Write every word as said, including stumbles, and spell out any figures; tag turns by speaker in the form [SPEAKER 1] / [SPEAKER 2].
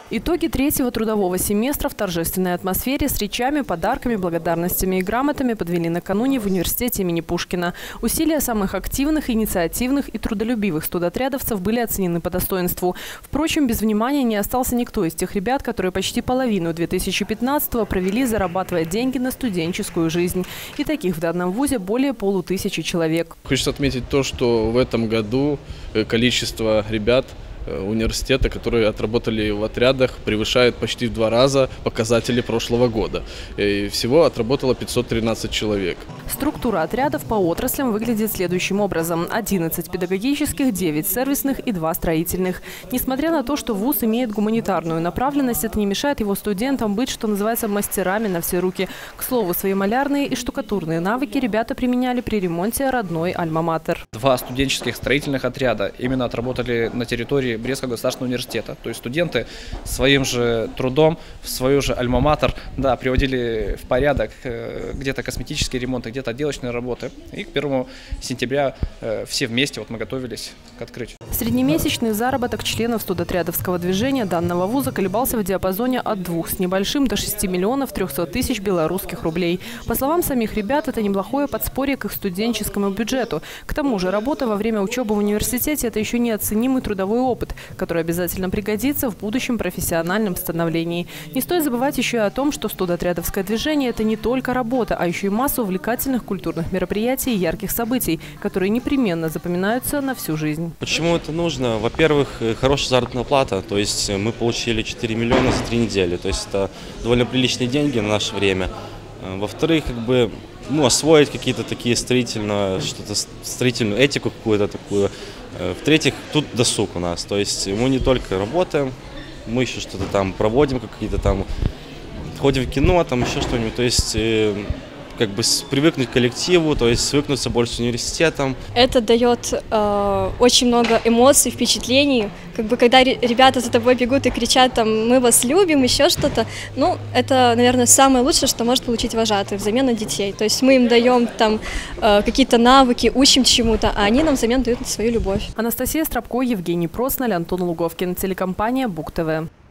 [SPEAKER 1] Итоги третьего трудового семестра в торжественной атмосфере с речами, подарками, благодарностями и грамотами подвели накануне в университете имени Пушкина. Усилия самых активных, инициативных и трудолюбивых студотрядовцев были оценены по достоинству. Впрочем, без внимания не остался никто из тех ребят, которые почти половину две тысячи пятнадцатого провели, зарабатывая деньги на студенческую жизнь. И таких в данном вузе более полутысячи человек.
[SPEAKER 2] Хочется отметить то, что в этом году количество ребят университета, которые отработали в отрядах, превышает почти в два раза показатели прошлого года. И всего отработало пятьсот тринадцать человек.
[SPEAKER 1] Структура отрядов по отраслям выглядит следующим образом. одиннадцать педагогических, девять сервисных и два строительных. Несмотря на то, что вуз имеет гуманитарную направленность, это не мешает его студентам быть, что называется, мастерами на все руки. К слову, свои малярные и штукатурные навыки ребята применяли при ремонте родной альма-матер.
[SPEAKER 3] Два студенческих строительных отряда именно отработали на территории Брестского государственного университета. То есть студенты своим же трудом в свою же альма-матер, да, приводили в порядок где-то косметические ремонты, где-то отделочные работы. И к первому сентября все вместе вот мы готовились к открытию.
[SPEAKER 1] Среднемесячный заработок членов студотрядовского движения данного вуза колебался в диапазоне от двух с небольшим до шести миллионов трехсот тысяч белорусских рублей. По словам самих ребят, это неплохое подспорье к их студенческому бюджету. К тому же работа во время учебы в университете – это еще неоценимый трудовой опыт, который обязательно пригодится в будущем профессиональном становлении. Не стоит забывать еще и о том, что студотрядовское движение – это не только работа, а еще и масса увлекательных культурных мероприятий и ярких событий, которые непременно запоминаются на всю жизнь.
[SPEAKER 4] Почему это нужно? Во-первых, хорошая заработная плата, то есть мы получили четыре миллиона за три недели, то есть это довольно приличные деньги на наше время. Во-вторых, как бы, ну, освоить какие-то такие строительные, что-то строительную этику какую-то такую. В-третьих, тут досуг у нас, то есть мы не только работаем, мы еще что-то там проводим, какие-то там, ходим в кино, там еще что-нибудь, то есть как бы привыкнуть к коллективу, то есть свыкнуться больше с университетом.
[SPEAKER 5] Это дает э, очень много эмоций, впечатлений. Как бы когда ребята за тобой бегут и кричат, там, мы вас любим, еще что-то, ну, это, наверное, самое лучшее, что может получить вожатый взамен на детей. То есть мы им даем там э, какие-то навыки, учим чему-то, а они нам взамен дают свою любовь.
[SPEAKER 1] Анастасия Стропко, Евгений Просналь, Антон Луговкин, телекомпания БУК ТВ.